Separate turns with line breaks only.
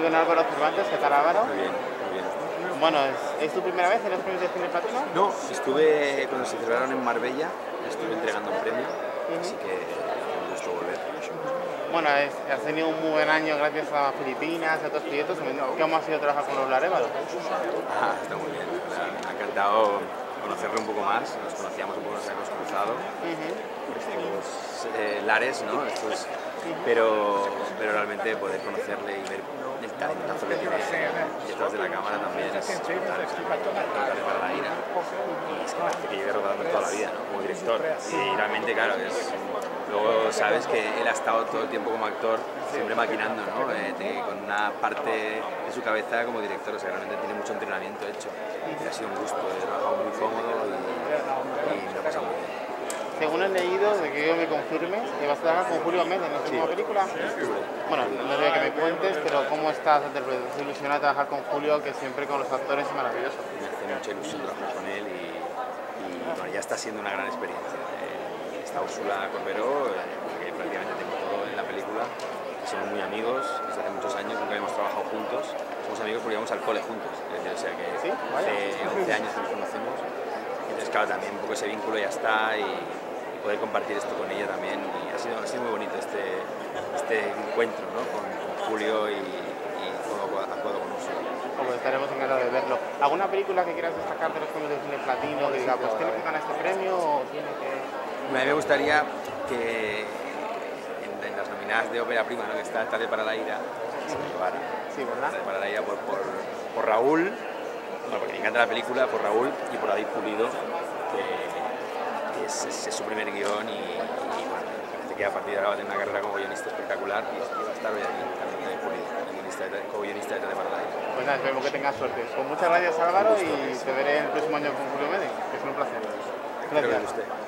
con Álvaro Cervantes. ¿Qué tal, Álvaro?
Muy bien, muy bien.
Bueno, ¿es tu primera vez en los premios de Cine Platino?
No, estuve cuando se celebraron en Marbella, estuve entregando un premio, así que me gustó volver.
Bueno, has tenido un muy buen año gracias a Filipinas, a otros proyectos. ¿Cómo ha sido trabajar con los Larévalo?
Está muy bien, me ha encantado conocerlo un poco más, nos conocíamos un poco, nos habíamos cruzado por estos lares, ¿no? Pero realmente poder conocerle y ver el talentazo que tiene detrás de la cámara también es brutal, tocarle para la ira. Y es que parece que lleve rodando toda la vida, ¿no? Como director. Y realmente, claro, luego sabes que él ha estado todo el tiempo como actor, siempre maquinando, ¿no? Con una parte de su cabeza como director, o sea, realmente tiene mucho entrenamiento hecho. Y ha sido un gusto, he trabajado muy cómodo y me lo he pasado muy bien.
Según he leído, de que yo me confirmes, que vas a trabajar con Julio Méndez en esta nueva película. Bueno, no sé que me cuentes, pero ¿cómo estás? ¿Estás ilusionado de trabajar con Julio, que siempre con los actores es maravilloso?
Me hace mucha ilusión trabajar con él y bueno, ya está siendo una gran experiencia. Está Úrsula Corberó, que prácticamente tengo todo en la película, que somos muy amigos, desde hace muchos años nunca hemos trabajado juntos, somos amigos porque íbamos al cole juntos, o sea que
¿Sí?
hace 11 años que nos conocemos, entonces claro, también un poco ese vínculo ya está y poder compartir esto con ella también, y ha sido muy bonito este encuentro, ¿no? con Julio y todo actuado con Úrsula.
Pues estaremos encantados de verlo. ¿Alguna película que quieras destacar de los premios de Cine Platino que diga, pues tiene que ganar este premio o tiene que...?
A mí me gustaría que en las nominadas de ópera prima, ¿no? Que está Tarde para la ira, se me llevara.
Sí, ¿verdad?
Tarde para la ira por Raúl, bueno, porque me encanta la película, por Raúl y por David Pulido, que es su primer guión y bueno, me parece que a partir de ahora va a tener una carrera como guionista espectacular y va a estar hoy aquí también David Pulido, co-guionista de Tarde para la ira.
Pues nada, esperemos que tengas suerte. Pues muchas gracias, Álvaro, y te veré el próximo año con Julio Méndez, que es un placer.
Gracias.